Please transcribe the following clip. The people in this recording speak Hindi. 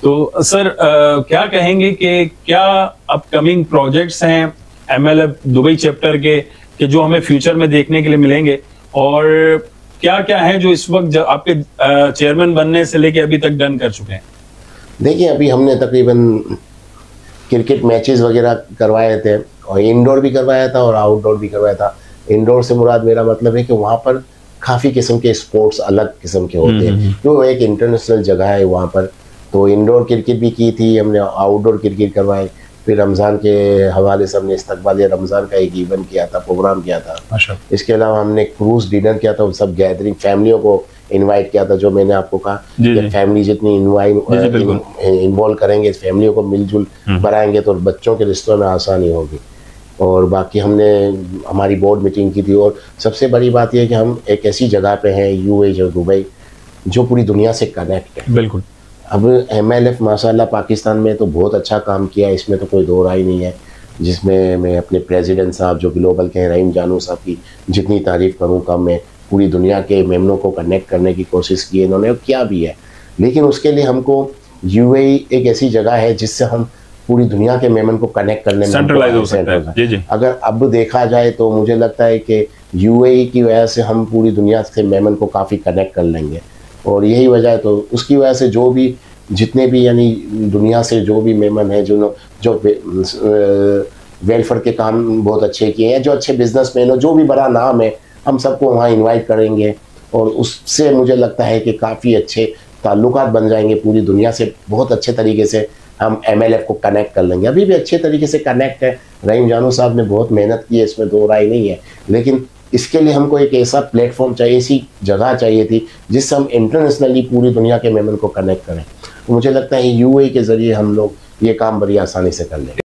तो सर क्या कहेंगे कि क्या अपकमिंग प्रोजेक्ट्स हैं एमएलएफ दुबई चैप्टर के कि जो हमें फ्यूचर में देखने के लिए मिलेंगे, और क्या क्या है जो इस वक्त आपके चेयरमैन बनने से लेके अभी तक डन कर चुके हैं? देखिए, अभी हमने तकरीबन क्रिकेट मैचेस वगैरह करवाए थे, और इंडोर भी करवाया था और आउटडोर भी करवाया था। इंडोर से मुराद मेरा मतलब है कि वहाँ पर काफ़ी किस्म के स्पोर्ट्स अलग किस्म के होते हैं, जो एक इंटरनेशनल जगह है वहाँ पर। तो इंडोर क्रिकेट भी की थी हमने, आउटडोर क्रिकेट करवाए। फिर रमज़ान के हवाले से हमने इस्तकबाल रमज़ान का एक इवेंट किया था, प्रोग्राम किया था। इसके अलावा हमने क्रूज़ डिनर किया था, सब गैदरिंग फैमिलियों को इनवाइट किया था। जो मैंने आपको कहा कि फैमिली जितनी इन्वॉल्व करेंगे, फैमिलियों को मिलजुल बनाएंगे तो बच्चों के रिश्तों में आसानी होगी। और बाकी हमने हमारी बोर्ड मीटिंग की थी। और सबसे बड़ी बात यह है कि हम एक ऐसी जगह पे हैं, यूएई जो दुबई, जो पूरी दुनिया से कनेक्ट है। बिल्कुल। अब एमएलएफ माशाल्लाह पाकिस्तान में तो बहुत अच्छा काम किया है, इसमें तो कोई दो राय नहीं है। जिसमें मैं अपने प्रेसिडेंट साहब जो ग्लोबल के हैं, रहीम जानू साहब की जितनी तारीफ़ करूँ कम। मैं पूरी दुनिया के मेमनों को कनेक्ट करने की कोशिश की है इन्होंने, और किया भी है। लेकिन उसके लिए हमको यूएई एक ऐसी जगह है जिससे हम पूरी दुनिया के मेमन को कनेक्ट करने में सेंट्रलाइज हो सकता है। जी जी। अगर अब देखा जाए तो मुझे लगता है कि यूएई की वजह से हम पूरी दुनिया से मेमन को काफ़ी कनेक्ट कर लेंगे। और यही वजह है, तो उसकी वजह से जो भी जितने भी यानी दुनिया से जो भी मेमन है, जो वेलफेयर के काम बहुत अच्छे किए हैं, जो अच्छे बिजनेसमैन हो, जो भी बड़ा नाम है, हम सबको वहाँ इनवाइट करेंगे। और उससे मुझे लगता है कि काफ़ी अच्छे ताल्लुकात बन जाएंगे पूरी दुनिया से। बहुत अच्छे तरीके से हम एमएलएफ को कनेक्ट कर लेंगे। अभी भी अच्छे तरीके से कनेक्ट है। रहीम जानू साहब ने बहुत मेहनत की है, इसमें दो राय नहीं है। लेकिन इसके लिए हमको एक ऐसा प्लेटफॉर्म चाहिए, ऐसी जगह चाहिए थी जिससे हम इंटरनेशनली पूरी दुनिया के मेमन को कनेक्ट करें। तो मुझे लगता है यूएई के ज़रिए हम लोग ये काम बड़ी आसानी से कर लेंगे।